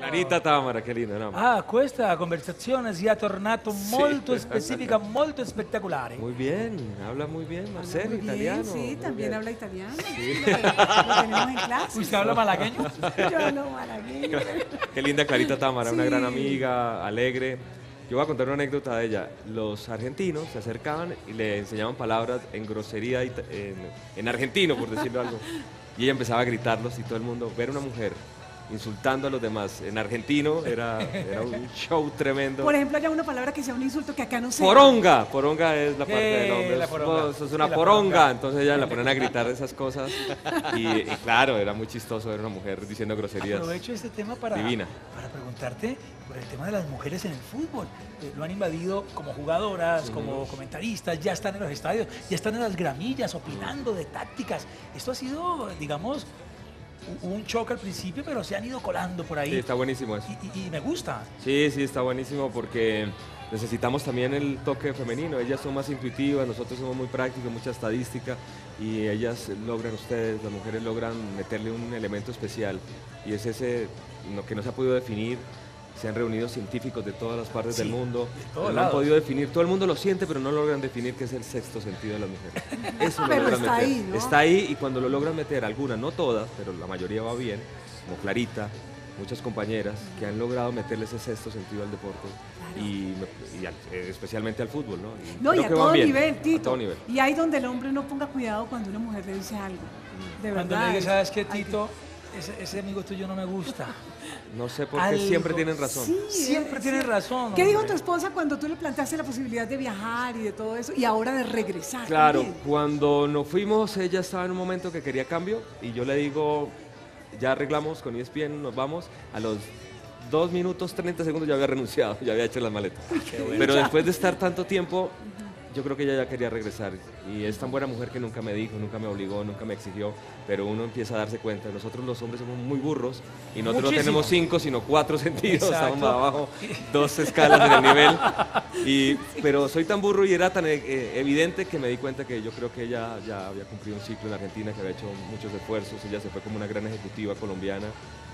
Clarita Tamara, che linda, no? Ah, questa conversazione si è tornata molto specifica, molto spettacolare. Muy bien, habla muy bien, Marcelo, Muy bien, italiano. sí, muy también bien. habla italiano. Lo tenemos en clase. ¿Usted habla malagueño? Yo hablo malagueño. Qué linda Clarita Tamara, una Sí. gran amiga, alegre. Yo voy a contar una anécdota de ella. Los argentinos se acercaban y le enseñaban palabras en grosería, en argentino, por decirlo algo. Y ella empezaba a gritarlos y todo el mundo, ver una mujer insultando a los demás en argentino era un show tremendo. Por ejemplo, hay una palabra que sea un insulto que acá no sé. Poronga, poronga es la parte del La hombre. poronga. Vos sos una Sí, la poronga. poronga. Entonces ella la ponen a gritar esas cosas. Y claro, era muy chistoso ver una mujer diciendo groserías. Aprovecho este tema para preguntarte por el tema de las mujeres en el fútbol. Lo han invadido como jugadoras, como comentaristas, ya están en los estadios, ya están en las gramillas opinando de tácticas. Esto ha sido, digamos, un choque al principio, pero se han ido colando por ahí. Sí, está buenísimo eso. Y me gusta. Sí, sí, está buenísimo porque necesitamos también el toque femenino. Ellas son más intuitivas, nosotros somos muy prácticos, mucha estadística y ellas logran, ustedes, las mujeres logran meterle un elemento especial y es ese lo que no se ha podido definir. Se han reunido científicos de todas las partes del mundo, todos no han lados. podido definir, todo el mundo lo siente, pero no logran definir qué es el sexto sentido de las mujeres. Eso lo Pero logran está meter. ahí, ¿no? Está ahí y cuando lo logran meter, algunas, no todas, pero la mayoría va bien, como Clarita, muchas compañeras que han logrado meterle ese sexto sentido al deporte especialmente al fútbol, ¿no? No, y creo a que van todo bien, nivel, Tito. A todo nivel. Y ahí donde el hombre no ponga cuidado cuando una mujer le dice algo. De Cuando verdad. le digas, ¿sabes qué, hay que- Tito? Ese amigo tuyo no me gusta. No sé por qué Algo. siempre tienen razón. Sí, Siempre es tienes cierto. razón. ¿Qué dijo hombre. tu esposa cuando tú le planteaste la posibilidad de viajar y de todo eso y ahora de regresar? Claro, también? cuando nos fuimos, ella estaba en un momento que quería cambio y yo le digo, ya arreglamos con ESPN, nos vamos. A los 2 minutos 30 segundos ya había renunciado, ya había hecho las maletas. Pero después de estar tanto tiempo, yo creo que ella ya quería regresar. Y es tan buena mujer que nunca me dijo, nunca me obligó, nunca me exigió. Pero uno empieza a darse cuenta, nosotros los hombres somos muy burros y nosotros no Muchísimo. tenemos 5, sino 4 sentidos. Exacto. Estamos abajo, 2 escalas en el nivel. Pero soy tan burro y era tan evidente que me di cuenta que yo creo que ella ya había cumplido un ciclo en Argentina, que había hecho muchos esfuerzos. Ella se fue como una gran ejecutiva colombiana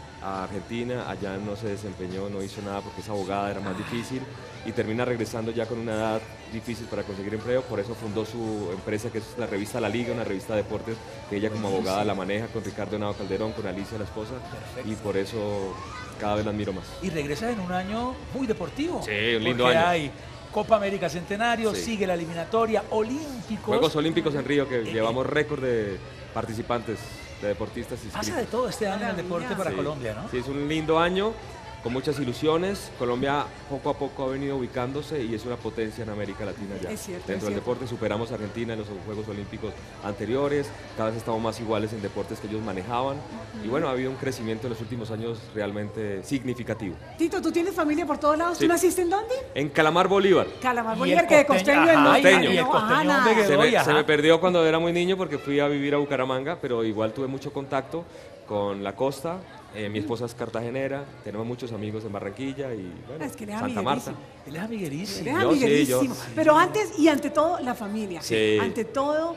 a Argentina, allá no se desempeñó, no hizo nada porque esa abogada era más difícil y termina regresando ya con una edad difícil para conseguir empleo, por eso fundó su empresa que es la revista La Liga, una revista de deportes que ella como abogada la maneja con Ricardo Henao Calderón, con Alicia la esposa. Perfecto. Y por eso cada vez la admiro más. Y regresa en un año muy deportivo. Sí, un lindo porque año. hay Copa América Centenario, Sí. sigue la eliminatoria, Olímpicos. Juegos Olímpicos en Río que llevamos récord de participantes, de deportistas inscritos. Pasa de todo este año en el deporte para Sí, Colombia, ¿no? Sí, es un lindo año, con muchas ilusiones. Colombia poco a poco ha venido ubicándose y es una potencia en América Latina ya. Es cierto, Dentro es del cierto. deporte superamos a Argentina en los Juegos Olímpicos anteriores, cada vez estamos más iguales en deportes que ellos manejaban. Y bueno, ha habido un crecimiento en los últimos años realmente significativo. Tito, ¿tú tienes familia por todos lados? Sí. ¿Tú naciste en dónde? En Calamar, Bolívar. Calamar Y Bolívar, el que de costeño, costeño ajá, no costeño. hay, Y el no, costeño ajá, nada. de Bedoya, Se ajá. me perdió cuando era muy niño porque fui a vivir a Bucaramanga, pero igual tuve mucho contacto con la costa. Mi esposa es cartagenera, tenemos muchos amigos en Barranquilla y bueno, Es que él es Santa Marta. amiguerísimo. Él es amiguerísimo. Eres Yo sí, amiguerísimo. yo. Pero antes y ante todo, la familia. Sí. Ante todo,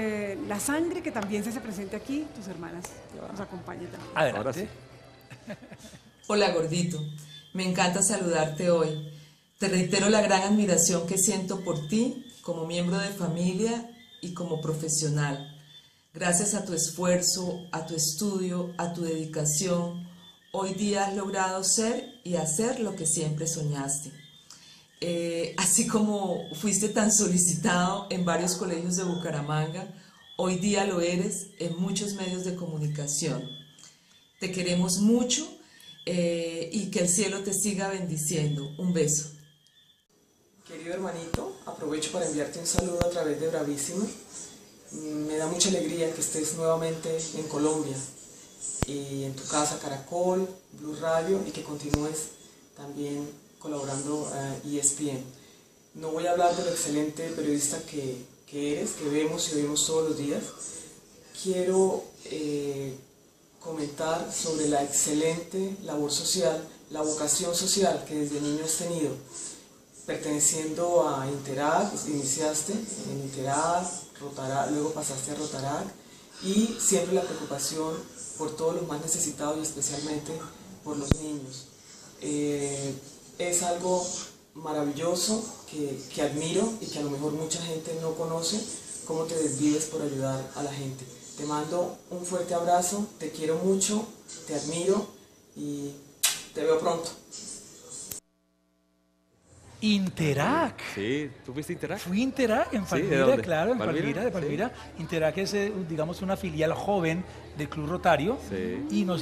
la sangre que también se hace presente aquí, tus hermanas nos acompañan también. Adelante. Ahora sí. Hola gordito, me encanta saludarte hoy. Te reitero la gran admiración que siento por ti como miembro de familia y como profesional. Gracias a tu esfuerzo, a tu estudio, a tu dedicación, hoy día has logrado ser y hacer lo que siempre soñaste. Así como fuiste tan solicitado en varios colegios de Bucaramanga, hoy día lo eres en muchos medios de comunicación. Te queremos mucho y que el cielo te siga bendiciendo. Un beso. Querido hermanito, aprovecho para enviarte un saludo a través de Bravísima. Me da mucha alegría que estés nuevamente en Colombia y en tu casa Caracol, Blue Radio y que continúes también colaborando a ESPN. No voy a hablar de lo excelente periodista que eres, que vemos y oímos todos los días. Quiero comentar sobre la excelente labor social, la vocación social que desde niño has tenido. Perteneciendo a Interag, iniciaste en Interag, Rotarac, luego pasaste a Rotarac y siempre la preocupación por todos los más necesitados y especialmente por los niños. Es algo maravilloso que admiro y que a lo mejor mucha gente no conoce, cómo te desvives por ayudar a la gente. Te mando un fuerte abrazo, te quiero mucho, te admiro y te veo pronto. Interac. Sí, ¿tú fuiste Interac? Fui Interac en ¿de Palmira, dónde? claro, en ¿Palmira? Palmira, de Palmira. Interac es, digamos, una filial joven del Club Rotario y nos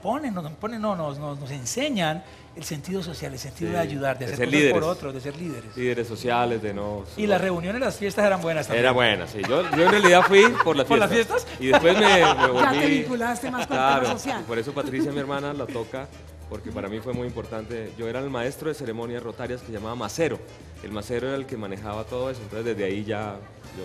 enseñan el sentido social, el sentido de ayudar, de de hacer ser cosas por líderes. otros, de ser líderes. Líderes sociales, de no... Y las reuniones, las fiestas eran buenas también. Era buena, sí. Yo en realidad fui por las fiestas. ¿Por las fiestas? Y después me volví... Ya te vinculaste más con el tema Claro, social. y por eso Patricia, mi hermana, la toca, porque para mí fue muy importante. Yo era el maestro de ceremonias rotarias que se llamaba macero. El macero era el que manejaba todo eso, entonces desde ahí ya yo...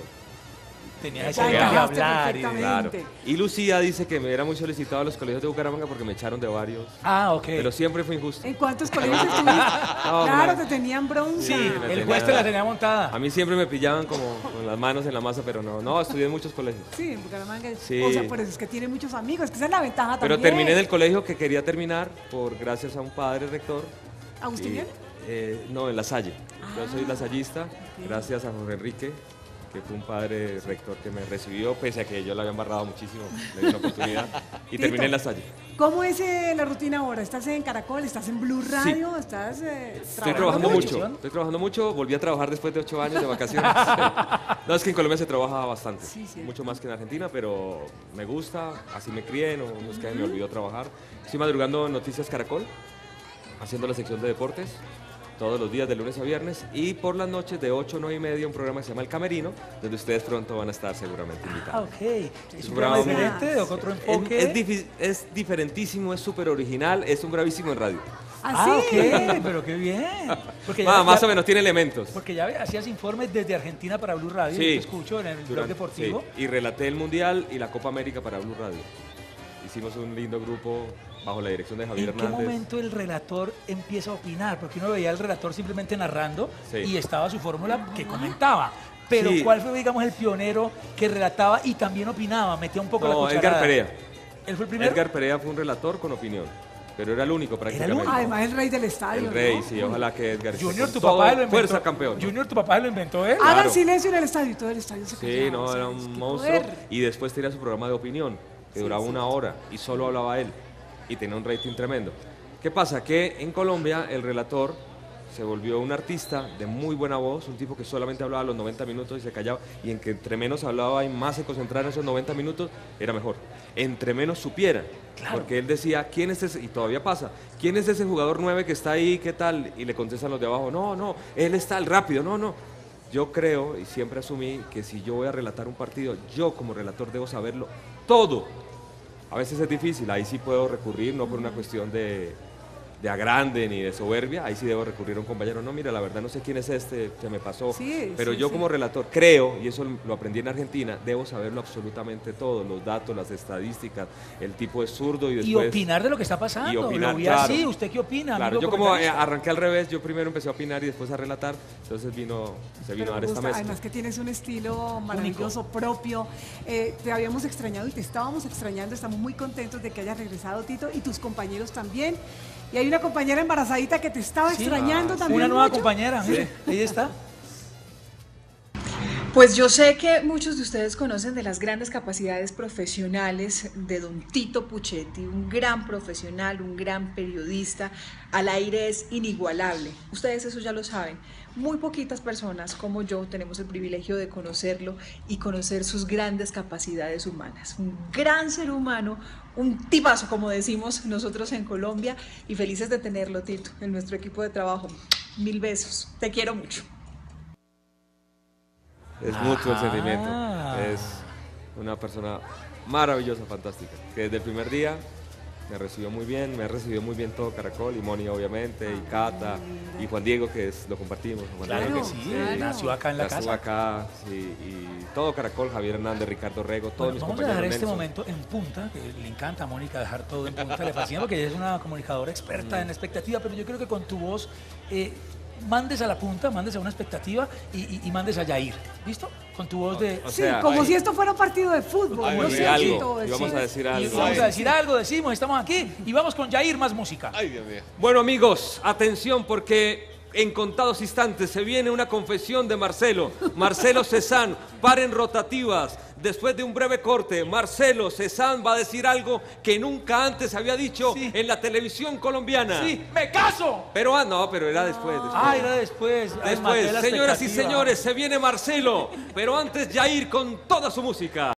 Tenía ese Ya de encajaste hablar. Claro. perfectamente. Y Lucía dice que me era muy solicitado a los colegios de Bucaramanga porque me echaron de varios. Ah, ok. Pero siempre fue injusto. ¿En cuántos colegios estuviste? Claro, te tenían bronca. Sí, me el tenía- juez te la tenía montada. A mí siempre me pillaban como con las manos en la masa, pero no, estudié en muchos colegios. Sí, en Bucaramanga. Sí. O sea, por eso es que tiene muchos amigos, que esa es la ventaja Pero también. terminé en el colegio que quería terminar gracias a un padre rector. ¿Agustiniano? No, en La Salle. Yo soy lasallista, gracias a Jorge Enrique, que fue un padre rector que me recibió, pese a que yo la había embarrado muchísimo, me dio una oportunidad y Tito, terminé en La Salle. ¿Cómo es la rutina ahora? ¿Estás en Caracol? ¿Estás en Blue Radio? ¿Estás Estoy trabajando mucho, volví a trabajar después de 8 años de vacaciones. No, es que en Colombia se trabaja bastante, Sí, cierto. mucho más que en Argentina, pero me gusta, así me crié, no es que me olvidó trabajar. Estoy madrugando en Noticias Caracol, haciendo la sección de deportes, todos los días de lunes a viernes, y por las noches de 8 a 9 y media un programa que se llama El Camerino, donde ustedes pronto van a estar seguramente Ah, invitados. ok. ¿Es Es un un programa programa diferente, o otro enfoque? Es diferentísimo, es súper original, es un bravísimo en radio. Ah, ¿Así? ok, pero qué bien. Porque Más o menos, tiene elementos. Porque ya hacías informes desde Argentina para Blue Radio, Sí. yo te escucho en el blog deportivo. Sí, y relaté el Mundial y la Copa América para Blue Radio. Hicimos un lindo grupo bajo la dirección de Javier ¿En qué Hernández. momento el relator empieza a opinar? Porque uno veía al relator simplemente narrando Sí. y estaba su fórmula que comentaba. Pero Sí. ¿cuál fue, digamos, el pionero que relataba y también opinaba? Metía un poco la No, cucharada. Edgar Perea. ¿Él fue el primero? Edgar Perea fue un relator con opinión, pero era el único prácticamente. único. Además, el rey del estadio. El rey, ¿no? sí, ojalá que Edgar esté Junior, con tu todo. papá lo inventó. Fuerza campeón. Junior, tu papá lo inventó él. Claro. Hagan silencio en el estadio y todo el estadio se Sí, callaba, no, o sea, era es un que monstruo. poder. Y después tenía su programa de opinión, que duraba 1 hora y solo hablaba él. Y tenía un rating tremendo. ¿Qué pasa? Que en Colombia el relator se volvió un artista de muy buena voz, un tipo que solamente hablaba los 90 minutos y se callaba, y en que entre menos hablaba y más se concentrara en esos 90 minutos, era mejor. Entre menos supiera, porque él decía, ¿quién es ese? Y todavía pasa, ¿quién es ese jugador 9 que está ahí? ¿Qué tal? Y le contestan los de abajo, no, él está el rápido, no. Yo creo y siempre asumí que si yo voy a relatar un partido, yo como relator debo saberlo todo. A veces es difícil, ahí sí puedo recurrir, no por una cuestión de agrande ni de soberbia, ahí sí debo recurrir a un compañero, no, mira, la verdad no sé quién es este, se me pasó, Sí, pero sí, yo sí. como relator creo, y eso lo aprendí en Argentina, debo saberlo absolutamente todo, los datos, las estadísticas, el tipo de zurdo y Y después... opinar de lo que está pasando. Y opinar, lo vi claro. así. ¿Usted qué opina? Claro, amigo yo como comentarista? arranqué al revés, yo primero empecé a opinar y después a relatar, entonces se vino Pero a dar me esta gusta, mezcla. además que tienes un estilo maravilloso, propio. Te habíamos extrañado y te estábamos extrañando. Estamos muy contentos de que hayas regresado, Tito, y tus compañeros también. Y hay una compañera embarazadita que te estaba Sí. extrañando también. Una nueva mucho. compañera, mire, ahí está. Pues yo sé que muchos de ustedes conocen de las grandes capacidades profesionales de don Tito Puchetti, un gran profesional, un gran periodista, al aire es inigualable. Ustedes eso ya lo saben. Muy poquitas personas como yo tenemos el privilegio de conocerlo y conocer sus grandes capacidades humanas. Un gran ser humano, un tipazo, como decimos nosotros en Colombia, y felices de tenerlo, Tito, en nuestro equipo de trabajo. 1000 besos. Te quiero mucho. Es mutuo el Ah. sentimiento. Es una persona maravillosa, fantástica. Que desde el primer día me recibió muy bien, me ha recibido muy bien todo Caracol, y Moni obviamente, y Cata, y Juan Diego, que lo compartimos. Juan Claro Diego, que sí, claro. nació acá en la nació casa. acá, sí, y todo Caracol, Javier Hernández, Ricardo Rego, todos Bueno, mis vamos a compañeros. dejar este Nelson. momento en punta, que le encanta a Mónica dejar todo en punta, le fascina porque ella es una comunicadora experta en expectativa, pero yo creo que con tu voz mandes a la punta, mandes a una expectativa y mandes a Yair. ¿Listo? Con tu voz de... O Sí, sea, como si esto fuera un partido de fútbol. Ay, no sí, sé, algo. Tito, Y vamos a decir algo. Y vamos a decir algo, decimos, estamos aquí y vamos con Yair, más música. Ay, Dios mío. Bueno, amigos, atención porque en contados instantes se viene una confesión de Marcelo. Marcelo Cezanne, paren rotativas. Después de un breve corte, Marcelo Cezanne va a decir algo que nunca antes había dicho en la televisión colombiana. Sí, ¡me caso! Pero no, pero era después. Ah, era después. Ay, maté Después, la señoras y expectativa. señores, se viene Marcelo. Pero antes Yair con toda su música.